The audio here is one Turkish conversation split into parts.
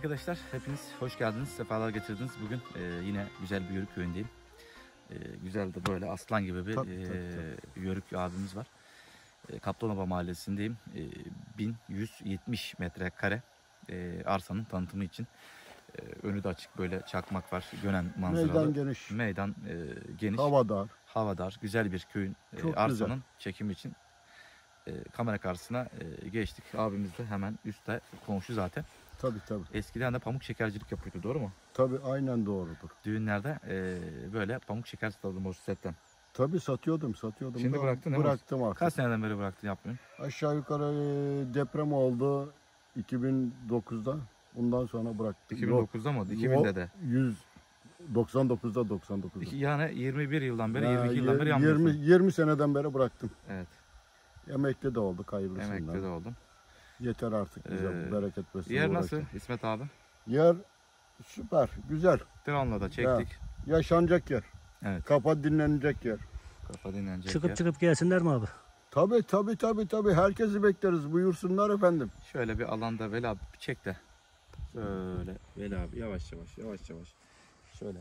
Arkadaşlar hepiniz hoş geldiniz, sefalar getirdiniz. Bugün yine güzel bir Yörük köyündeyim. Güzel de böyle aslan gibi bir Yörük abimiz var. Kaptanova mahallesindeyim. 1170 metrekare arsanın tanıtımı için. Önü de açık, böyle çakmak var, Gönen manzaralı. Meydan geniş. Meydan geniş. Hava dar. Güzel bir köyün arsanın güzel çekimi için kamera karşısına geçtik. Abimiz de hemen üstte, komşu zaten. Tabii. Eskiden de pamuk şekercilik yapıyordu, doğru mu? Tabii, aynen doğrudur. Düğünlerde böyle pamuk şeker satıyordum o setten. Tabii satıyordum. Şimdi bıraktın değil mi? Bıraktım artık. Kaç seneden beri bıraktın, yapmıyorsun? Aşağı yukarı deprem oldu 2009'da. Ondan sonra bıraktım. 2009'da mı? 2000'de de. 99'da. Yani 21 yıldan beri, 22 yıldan beri yapmıyorsun. 20 seneden beri bıraktım. Evet. Emekli de olduk, hayırlısından. Emekli de oldum. Yeter artık bize, bereket versin. Yer nasıl İsmet abi? Yer süper, güzel. Drone'la da çektik. Yaşanacak yer. Evet. Kafa dinlenecek yer. Kafa dinlenecek Çıkıp gelsinler mi abi? Tabii. Herkesi bekleriz. Buyursunlar efendim. Şöyle bir alanda Veli abi bir çek de. Şöyle Veli abi yavaş yavaş. Şöyle.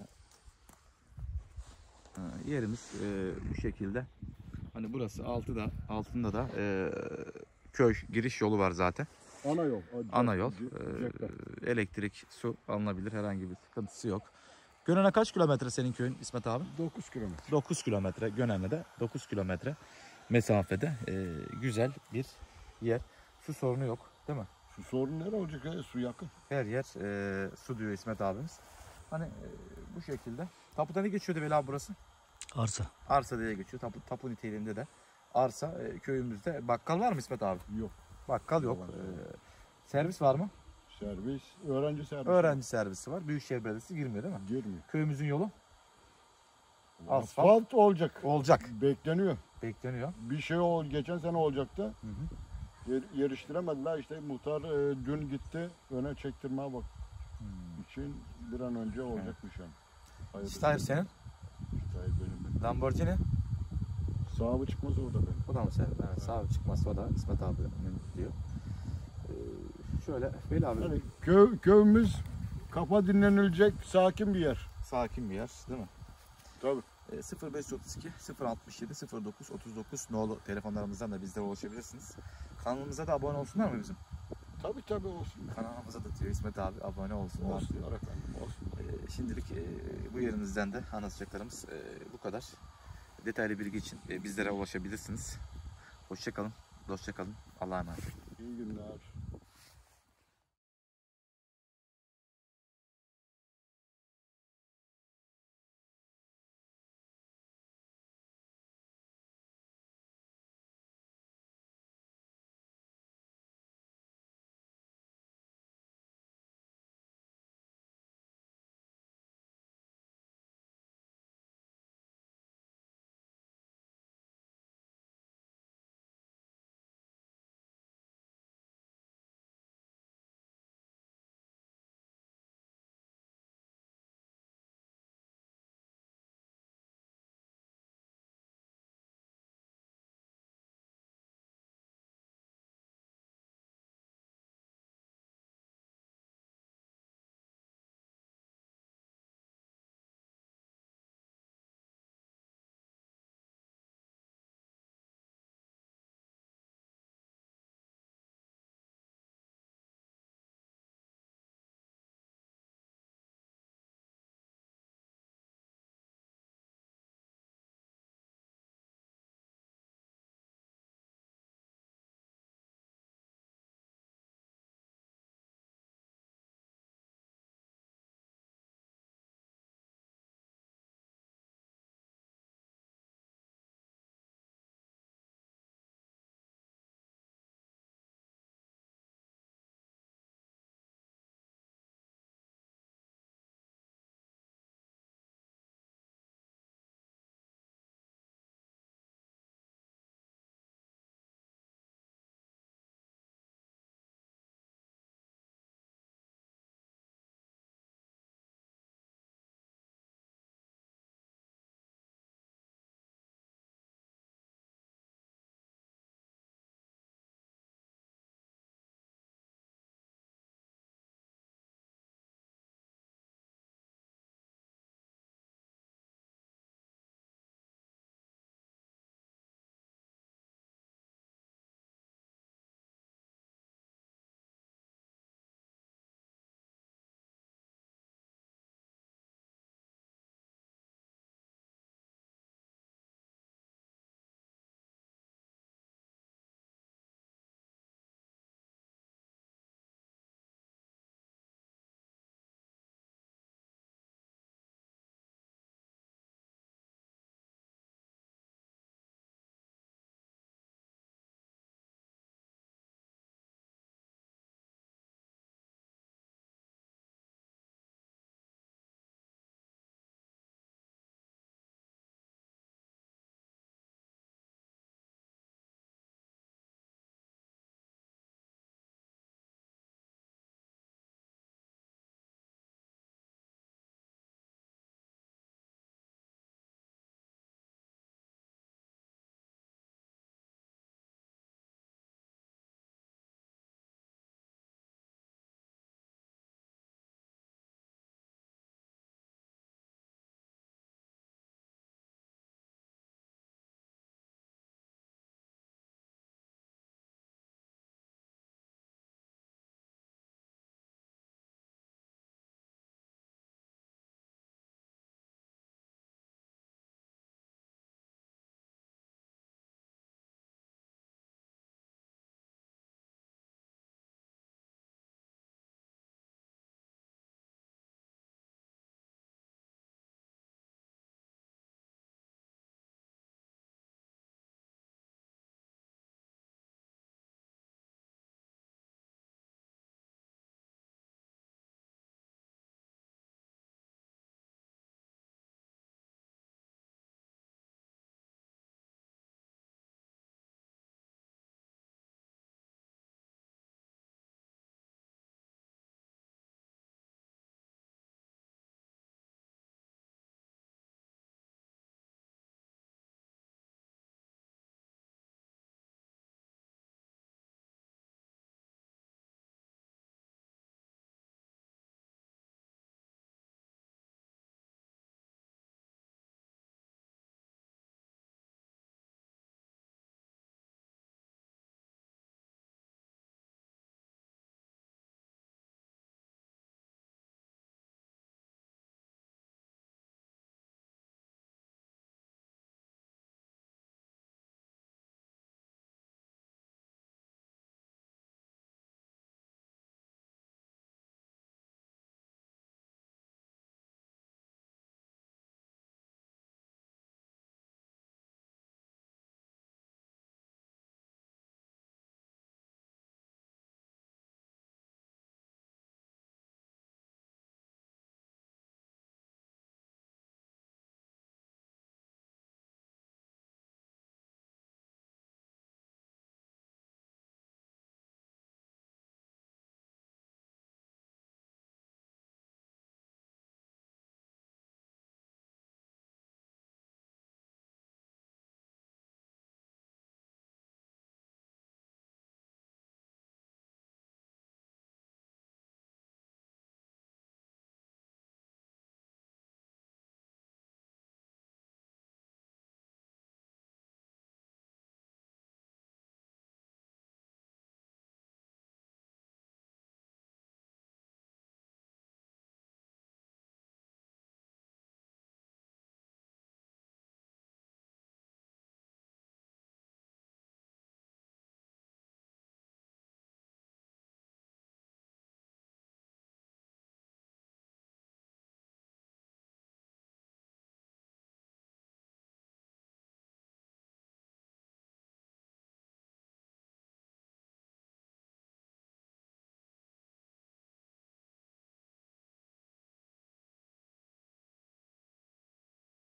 Yerimiz bu şekilde. Hani burası altında da köy giriş yolu var zaten. Ana yol. Elektrik, su alınabilir, herhangi bir sıkıntısı yok. Gönen'e kaç kilometre senin köyün İsmet abi? 9 kilometre. 9 kilometre. Gönen'e de 9 kilometre mesafede güzel bir yer. Su sorunu yok, değil mi? Su sorunu nere olacak ya? Su yakın. Her yer su diyor İsmet abimiz. Hani bu şekilde. Tapuda ne geçiyordu Veli abi burası? Arsa. Arsa diye geçiyor. Tapu niteliğinde de arsa. Köyümüzde bakkal var mı İsmet abi? Yok. Bakkal yok. Servis var mı? Servis. Öğrenci servisi. Öğrenci servisi var. Büyükşehir Belediyesi girmiyor değil mi? Girmiyor. Köyümüzün yolu? Asfalt olacak. Bekleniyor. Bir şey geçen sene olacaktı. Yarıştıramadılar. İşte muhtar dün gitti. Öne çektirmeye bak. İçin bir an önce olacakmış yani. Steyr senin? Steyr benim. Lamborghini? Sahibi çıkmaz orada benim. O da mı senin? Evet. Sahibi çıkmaz, o da İsmet abi diyor. Şöyle Veli abi. Yani köyümüz kafa dinlenilecek sakin bir yer. Sakin bir yer değil mi? Tabii. 0532 067 09 39 nolu telefonlarımızdan da bizlere ulaşabilirsiniz. Kanalımıza da abone olsunlar mı bizim? Tabii olsun. Kanalımıza da diyor İsmet abi, abone olsunlar diyor. Olsun. Şimdilik bu yerimizden de anlatacaklarımız bu kadar. Detaylı bilgi için bizlere ulaşabilirsiniz. Hoşça kalın, dostça kalın. Allah'a emanet. İyi günler.